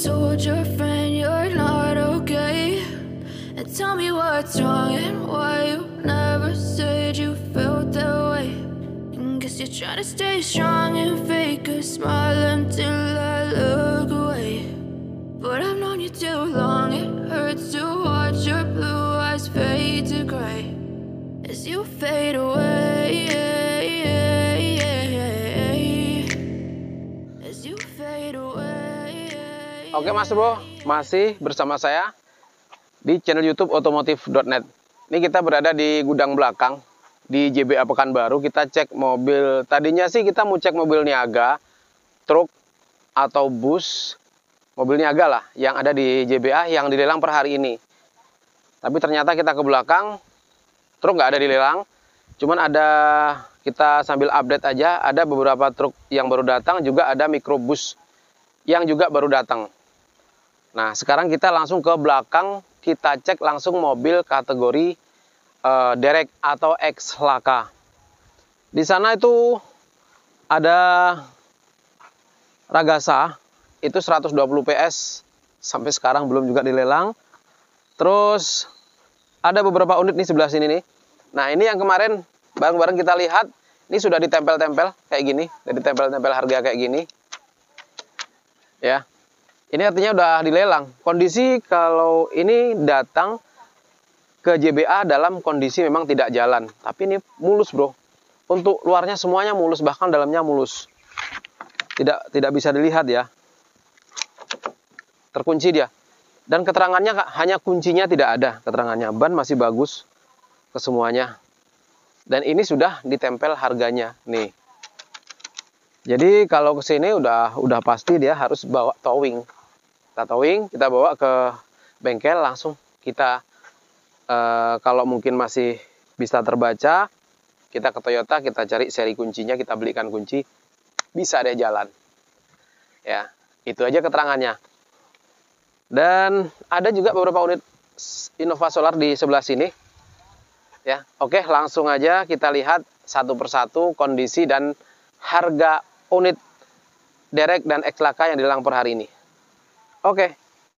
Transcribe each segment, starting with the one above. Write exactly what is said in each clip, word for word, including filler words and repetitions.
told your friend you're not okay? And tell me what's wrong and why you never said you felt that way. And guess you're trying to stay strong and fake a smile until I look away. But I've known you too long, it hurts to watch your blue eyes fade to gray as you fade away, as you fade away. Oke Mas Bro, masih bersama saya di channel YouTube otomotif dot net. Ini kita berada di gudang belakang di J B A Pekanbaru. Kita cek mobil, tadinya sih kita mau cek mobil niaga, truk atau bus, mobil niaga lah yang ada di J B A yang dilelang per hari ini. Tapi ternyata kita ke belakang, truk nggak ada dilelang, cuman ada, kita sambil update aja, ada beberapa truk yang baru datang, juga ada mikrobus yang juga baru datang. Nah sekarang kita langsung ke belakang, kita cek langsung mobil kategori uh, derek atau X laka. Di sana itu ada Ragasa, itu seratus dua puluh P S, sampai sekarang belum juga dilelang. Terus ada beberapa unit nih sebelah sini nih. Nah ini yang kemarin bareng-bareng kita lihat, ini sudah ditempel-tempel kayak gini, sudah ditempel-tempel harga kayak gini. Ya, ini artinya udah dilelang. Kondisi kalau ini datang ke J B A dalam kondisi memang tidak jalan, tapi ini mulus bro. Untuk luarnya semuanya mulus, bahkan dalamnya mulus. Tidak tidak bisa dilihat ya. Terkunci dia. Dan keterangannya hanya kuncinya tidak ada keterangannya. Ban masih bagus ke semuanya. Dan ini sudah ditempel harganya nih. Jadi kalau ke sini udah udah pasti dia harus bawa towing. Kita towing, kita bawa ke bengkel langsung kita eh, kalau mungkin masih bisa terbaca, kita ke Toyota, kita cari seri kuncinya, kita belikan kunci, bisa deh jalan. Ya, itu aja keterangannya. Dan ada juga beberapa unit Innova Solar di sebelah sini. Ya, oke, langsung aja kita lihat satu persatu kondisi dan harga unit derek dan X laka yang dilelang per hari ini. Oke.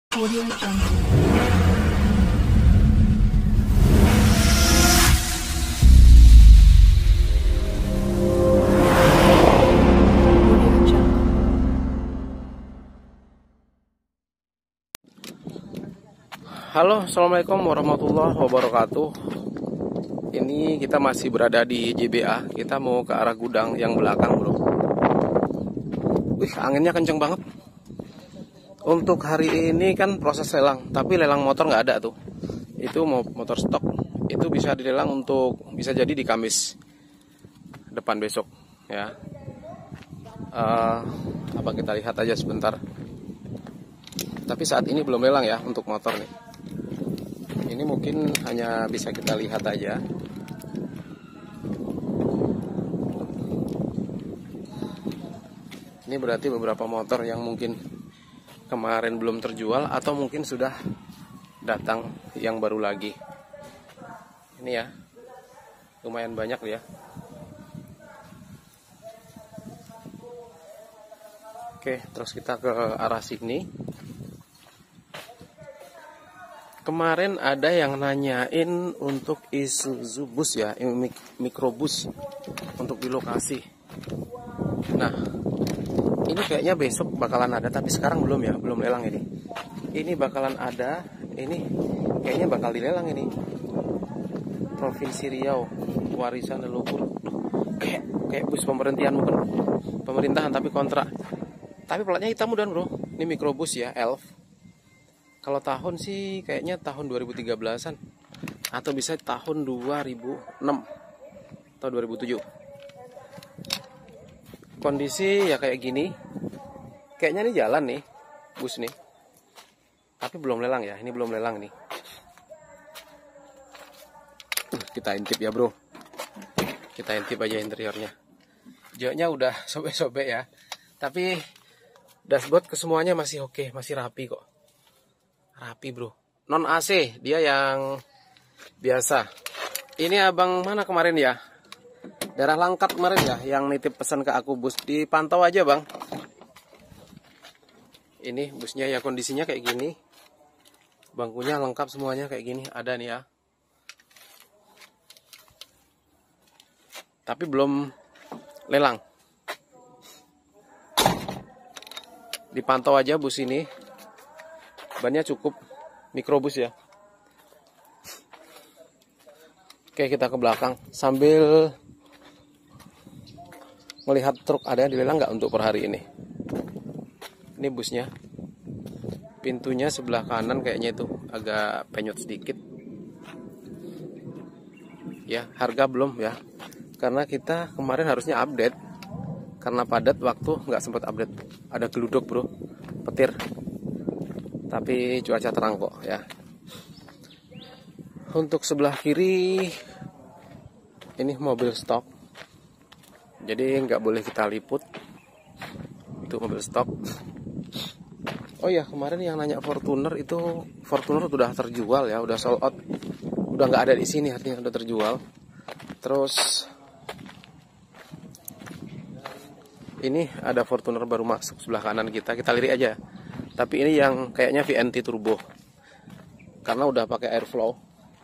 Halo, assalamualaikum warahmatullahi wabarakatuh. Ini kita masih berada di J B A. Kita mau ke arah gudang yang belakang bro. Wih, anginnya kenceng banget. Untuk hari ini kan proses lelang, tapi lelang motor nggak ada tuh. Itu mau motor stok. Itu bisa dilelang untuk, bisa jadi di Kamis depan besok ya. Uh, apa kita lihat aja sebentar. Tapi saat ini belum lelang ya untuk motor nih. Ini mungkin hanya bisa kita lihat aja. Ini berarti beberapa motor yang mungkin kemarin belum terjual atau mungkin sudah datang yang baru lagi. Ini ya, lumayan banyak ya. Oke, terus kita ke arah sini. Kemarin ada yang nanyain untuk Isuzu bus ya, mikrobus untuk di lokasi. Nah, ini kayaknya besok bakalan ada, tapi sekarang belum ya, belum lelang ini. Ini bakalan ada, ini kayaknya bakal dilelang ini. Provinsi Riau, warisan leluhur. Kayak kayak bus pemerintahan bukan pemerintahan tapi kontrak. Tapi platnya hitam dan bro. Ini mikrobus ya, Elf. Kalau tahun sih kayaknya tahun dua ribu tiga belasan atau bisa tahun dua ribu enam atau dua ribu tujuh. Kondisi ya kayak gini. Kayaknya ini jalan nih, bus nih. Tapi belum lelang ya, ini belum lelang nih. Kita intip ya bro. Kita intip aja interiornya. Joknya udah sobek-sobek ya. Tapi dashboard kesemuanya masih oke, masih rapi kok. Rapi bro. Non A C dia yang biasa. Ini abang mana kemarin ya? Daerah Langkat kemarin ya, yang nitip pesan ke aku bus. Dipantau aja bang. Ini busnya ya kondisinya kayak gini. Bangkunya lengkap semuanya kayak gini. Ada nih ya. Tapi belum lelang. Dipantau aja bus ini. Bannya cukup mikrobus ya. Oke, kita ke belakang sambil melihat truk ada yang dilelang nggak untuk per hari ini. Ini busnya. Pintunya sebelah kanan kayaknya itu agak penyot sedikit. Ya, harga belum ya. Karena kita kemarin harusnya update. Karena padat waktu nggak sempat update. Ada geluduk bro, petir. Tapi cuaca terang kok ya. Untuk sebelah kiri ini mobil stok. Jadi nggak boleh kita liput. Itu mobil stok. Oh ya, kemarin yang nanya Fortuner itu Fortuner sudah terjual ya, udah sold out. Udah nggak ada di sini, artinya udah terjual. Terus ini ada Fortuner baru masuk sebelah kanan kita, kita lirik aja. Tapi ini yang kayaknya V N T turbo. Karena udah pakai airflow.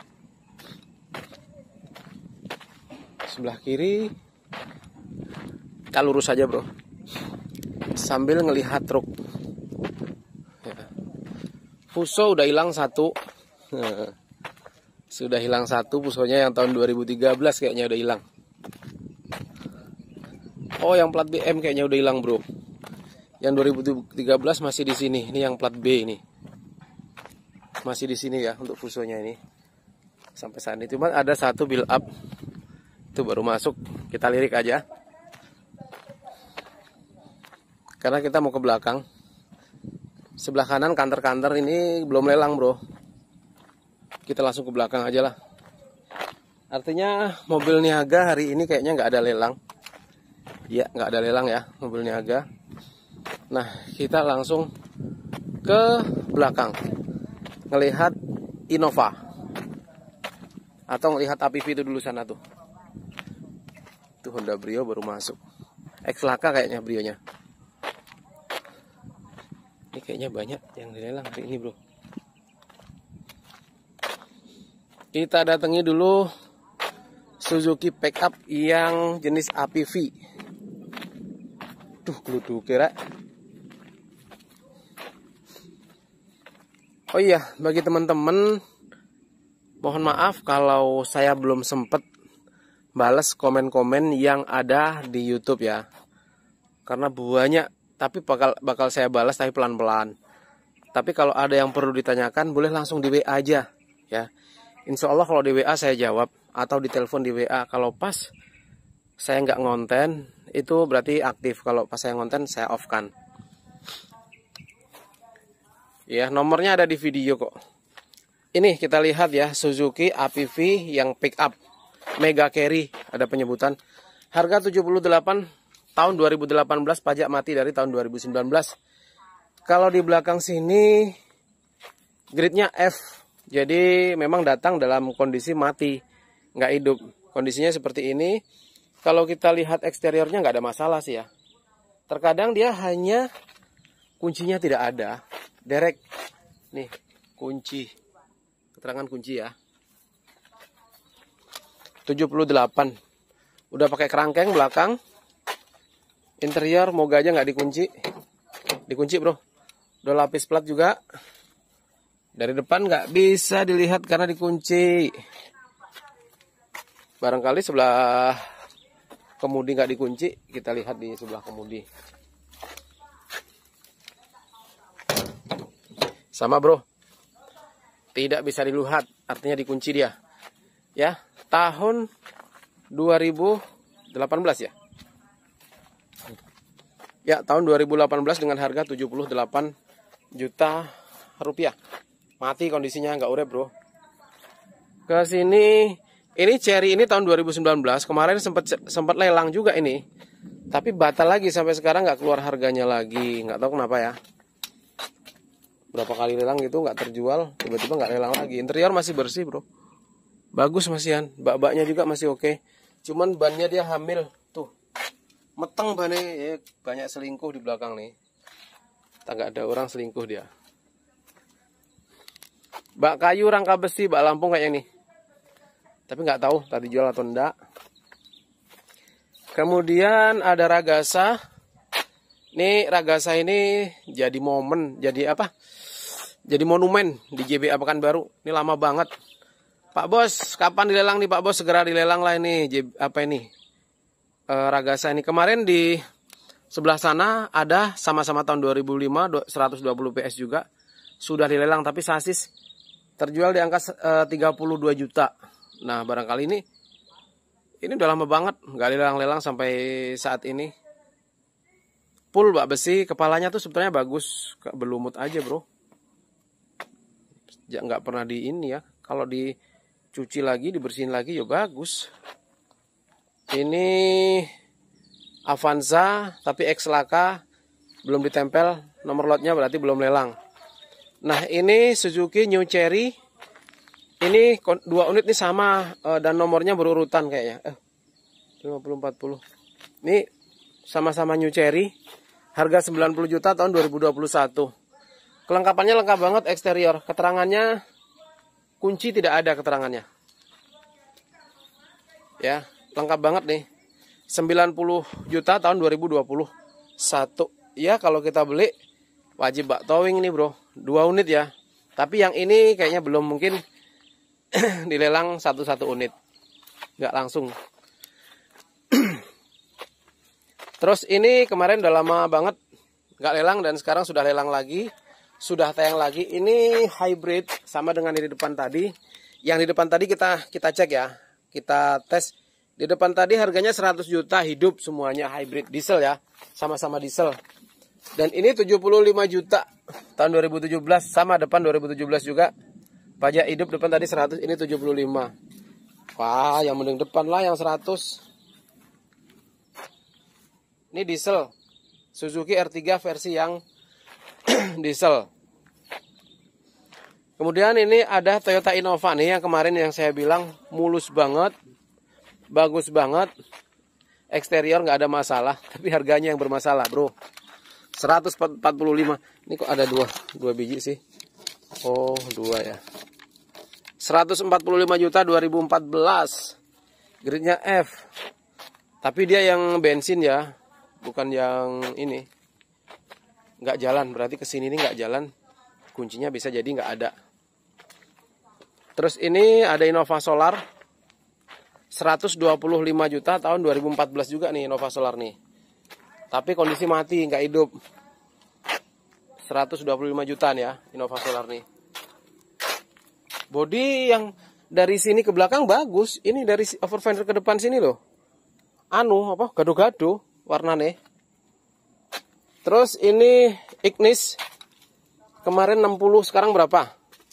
Sebelah kiri kita lurus aja, bro. Sambil ngelihat truk. Fuso udah hilang satu. Sudah hilang satu Fusonya yang tahun dua ribu tiga belas kayaknya udah hilang. Oh, yang plat B M kayaknya udah hilang, bro. Yang dua ribu tiga belas masih di sini. Ini yang plat B ini. Masih di sini ya untuk Fusonya ini. Sampai saat ini cuma ada satu build up. Itu baru masuk. Kita lirik aja. Karena kita mau ke belakang. Sebelah kanan kantor-kantor ini belum lelang, bro. Kita langsung ke belakang aja lah. Artinya mobil niaga hari ini kayaknya nggak ada lelang. Ya, nggak ada lelang ya mobil niaga. Nah, kita langsung ke belakang. Ngelihat Innova. Atau ngelihat A P V itu dulu sana tuh. Itu Honda Brio baru masuk. X-Laka kayaknya Brionya. Ini kayaknya banyak yang dilelang hari ini, bro. Kita datangi dulu Suzuki Pickup yang jenis A P V. Duh, geluduk kira. Oh iya, bagi teman-teman, mohon maaf kalau saya belum sempat balas komen-komen yang ada di YouTube ya. Karena banyak. Tapi bakal bakal saya balas tapi pelan-pelan. Tapi kalau ada yang perlu ditanyakan boleh langsung di W A aja ya. Insya Allah kalau di W A saya jawab atau di telepon di W A. Kalau pas saya nggak ngonten itu berarti aktif. Kalau pas saya ngonten saya off kan. Ya, nomornya ada di video kok. Ini kita lihat ya, Suzuki A P V yang pick up Mega Carry, ada penyebutan. Harga tujuh puluh delapan tahun dua ribu delapan belas, pajak mati dari tahun dua ribu sembilan belas. Kalau di belakang sini gridnya F. Jadi memang datang dalam kondisi mati, nggak hidup. Kondisinya seperti ini. Kalau kita lihat eksteriornya nggak ada masalah sih ya. Terkadang dia hanya kuncinya tidak ada. Derek. Nih, kunci. Keterangan kunci ya. tujuh puluh delapan. Udah pakai kerangkeng belakang. Interior moga aja nggak dikunci. Dikunci, bro. Udah lapis plat juga. Dari depan nggak bisa dilihat karena dikunci. Barangkali sebelah kemudi nggak dikunci. Kita lihat di sebelah kemudi. Sama, bro. Tidak bisa dilihat. Artinya dikunci dia. Ya, tahun dua ribu delapan belas ya. Ya, tahun dua ribu delapan belas dengan harga tujuh puluh delapan juta rupiah. Mati kondisinya, nggak urep, bro. Ke sini, ini Cherry ini tahun dua ribu sembilan belas. Kemarin sempat sempat lelang juga ini. Tapi batal lagi sampai sekarang nggak keluar harganya lagi. Nggak tahu kenapa ya. Berapa kali lelang gitu nggak terjual, tiba-tiba nggak lelang lagi. Interior masih bersih, bro. Bagus masihan. Bak-baknya juga masih oke. Cuman bannya dia hamil. Tuh. Meteng bannya, ya, banyak selingkuh di belakang nih. Tangga ada orang selingkuh dia. Bak kayu, rangka besi, bak Lampung kayak ini. Tapi nggak tahu tadi jual atau enggak. Kemudian ada ragasa. Nih ragasa ini jadi momen, jadi apa? Jadi monumen di J B A Pekanbaru. Ini lama banget. Pak Bos, kapan dilelang nih Pak Bos? Segera dilelang lah ini. J apa ini? E, ragasa ini kemarin di sebelah sana ada sama-sama tahun dua ribu lima, seratus dua puluh P S juga. Sudah dilelang tapi sasis terjual di angka e, tiga puluh dua juta. Nah, barangkali ini ini udah lama banget nggak dilelang-lelang sampai saat ini. Full bak besi, kepalanya tuh sebenarnya bagus, berlumut aja bro. Ya, nggak pernah di ini ya. Kalau dicuci lagi, dibersihin lagi ya bagus. Ini Avanza tapi X Laka belum ditempel, nomor lotnya berarti belum lelang. Nah ini Suzuki New Cherry. Ini dua unit nih sama dan nomornya berurutan kayaknya. Eh, lima puluh empat puluh. Ini sama-sama New Cherry. Harga sembilan puluh juta tahun dua ribu dua puluh satu. Kelengkapannya lengkap banget eksterior. Keterangannya kunci tidak ada keterangannya. Ya, lengkap banget nih. sembilan puluh juta tahun dua ribu dua puluh satu. Ya, kalau kita beli wajib bak towing nih, Bro. Dua unit ya. Tapi yang ini kayaknya belum mungkin dilelang satu-satu unit. Nggak langsung. Terus ini kemarin udah lama banget nggak lelang dan sekarang sudah lelang lagi, sudah tayang lagi. Ini hybrid sama dengan di depan tadi. Yang di depan tadi kita kita cek ya, kita tes. Di depan tadi harganya seratus juta hidup semuanya hybrid diesel ya, sama-sama diesel. Dan ini tujuh puluh lima juta tahun dua ribu tujuh belas, sama depan dua ribu tujuh belas juga. Pajak hidup depan tadi seratus, ini tujuh puluh lima. Wah, yang mending depan lah yang seratus. Ini diesel, Suzuki R tiga versi yang diesel. Kemudian ini ada Toyota Innova nih yang kemarin yang saya bilang mulus banget, bagus banget. Eksterior nggak ada masalah, tapi harganya yang bermasalah bro. seratus empat puluh lima. Ini kok ada dua, dua biji sih. Oh dua ya. seratus empat puluh lima juta dua ribu empat belas. Gridnya F. Tapi dia yang bensin ya. Bukan yang ini, nggak jalan, berarti kesini ini nggak jalan, kuncinya bisa jadi nggak ada. Terus ini ada Innova Solar, seratus dua puluh lima juta tahun dua ribu empat belas juga nih Innova Solar nih. Tapi kondisi mati, nggak hidup. seratus dua puluh lima jutaan ya Innova Solar nih. Bodi yang dari sini ke belakang bagus, ini dari overfender ke depan sini loh. Anu apa? Gado-gado. Warna nih. Terus ini Ignis. Kemarin enam puluh, sekarang berapa?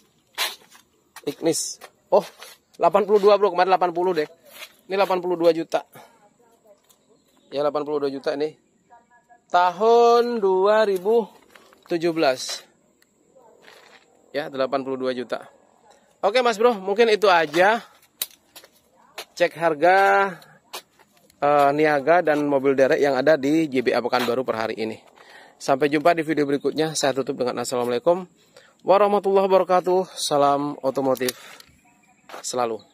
Ignis. Oh, delapan puluh dua bro, kemarin delapan puluh deh. Ini delapan puluh dua juta. Ya delapan puluh dua juta ini. Tahun dua ribu tujuh belas. Ya, delapan puluh dua juta. Oke Mas Bro, mungkin itu aja. Cek harga Uh, Niaga dan mobil derek yang ada di J B A Pekanbaru per hari ini. Sampai jumpa di video berikutnya. Saya tutup dengan assalamualaikum warahmatullahi wabarakatuh. Salam otomotif selalu.